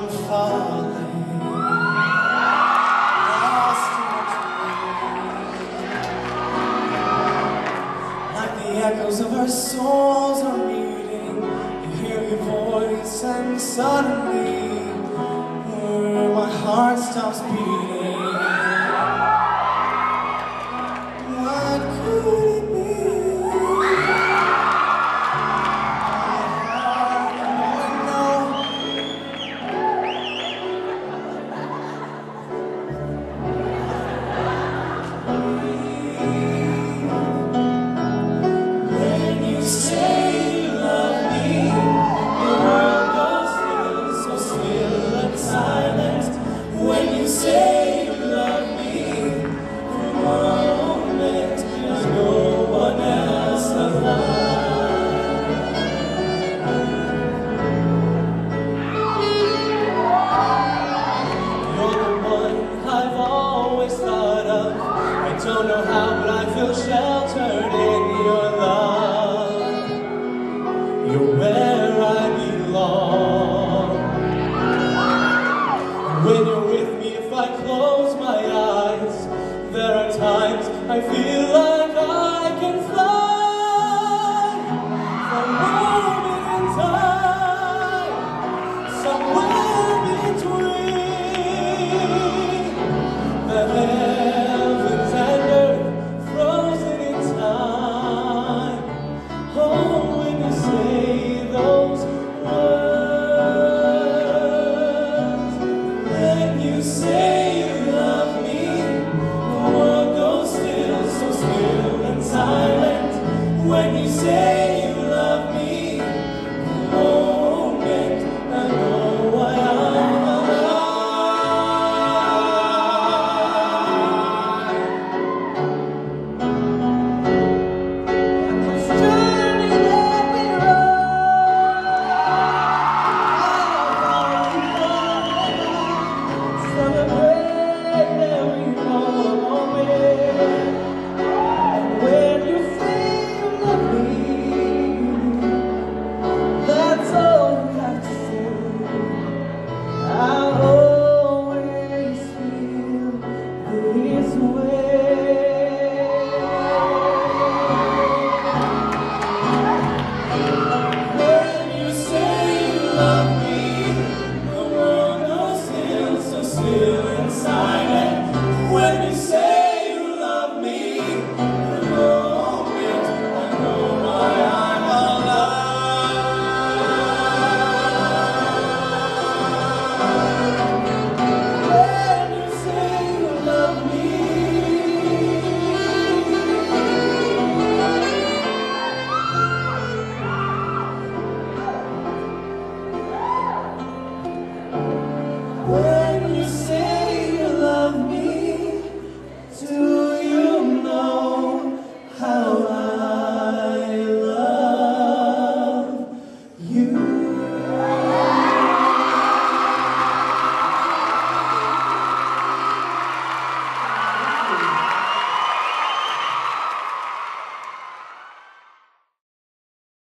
I'm falling, lost in a dream. Like the echoes of our souls are meeting, you hear your voice and suddenly my heart stops beating. What could it be? I don't know how, but I feel sheltered in your love. You're where I belong. When you're with me, if I close my eyes, there are times I feel like I can fly. For a moment in time, somewhere between the heavens and earth, frozen in time. Oh, when you say those words, when you say you love me, the world goes still, so still and silent. When you say you love me, the moment I know why I'm Well,